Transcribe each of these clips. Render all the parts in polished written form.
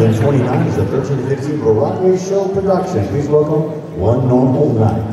29 is the 13-15 Broadway show production. Please welcome One Normal Night.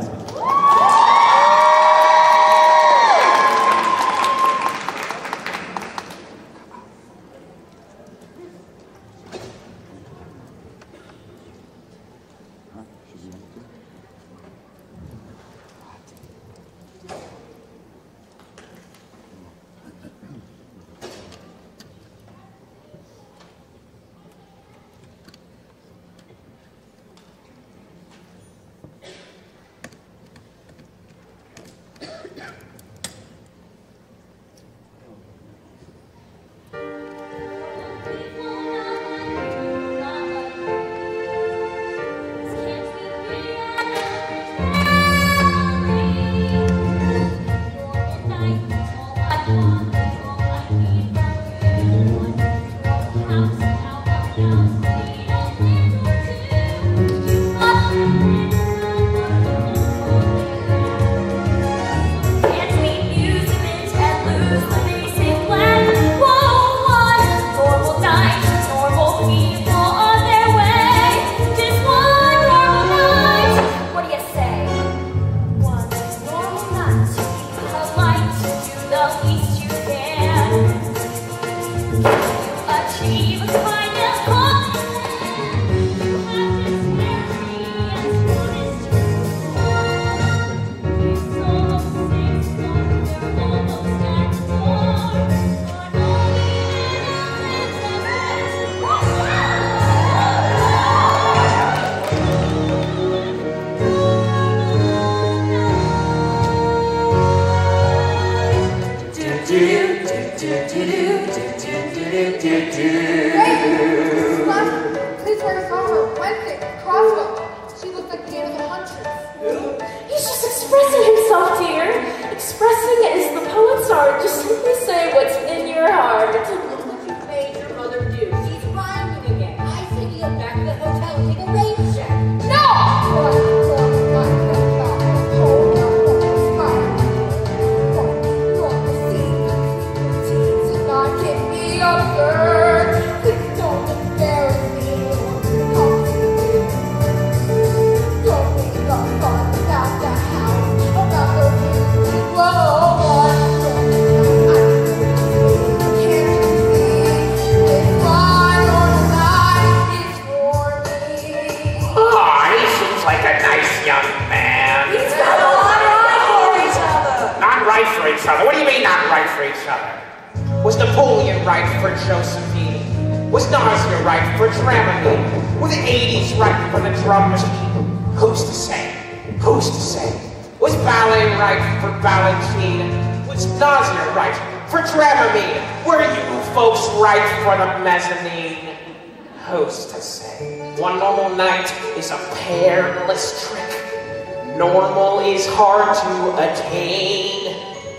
One normal night is a perilous trick. Normal is hard to attain.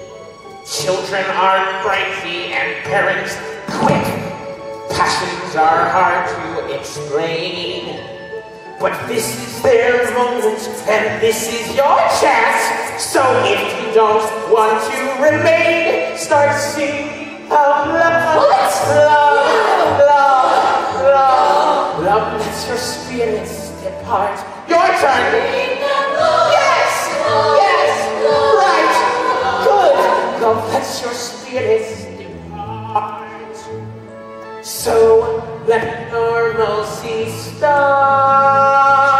Children are crazy and parents quick. Passions are hard to explain. But this is their moment and this is your chance. So if you don't want to remain, start singing out loud. Love, love, love, love lets your spirits depart. Your turn. Yes, yes, right, good. Love lets your spirits depart. So let normalcy start.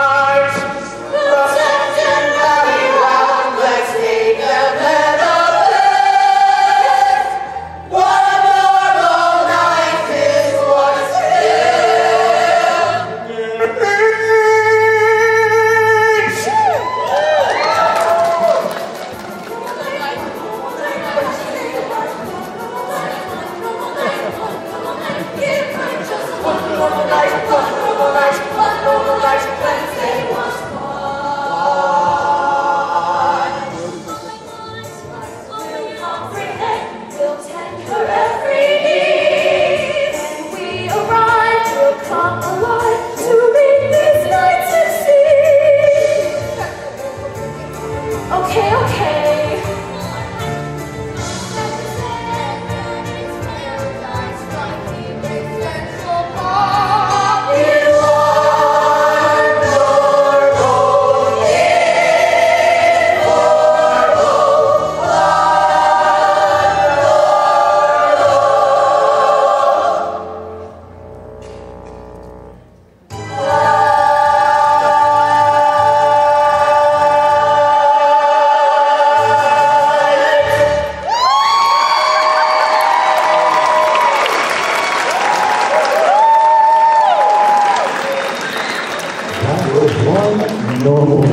normal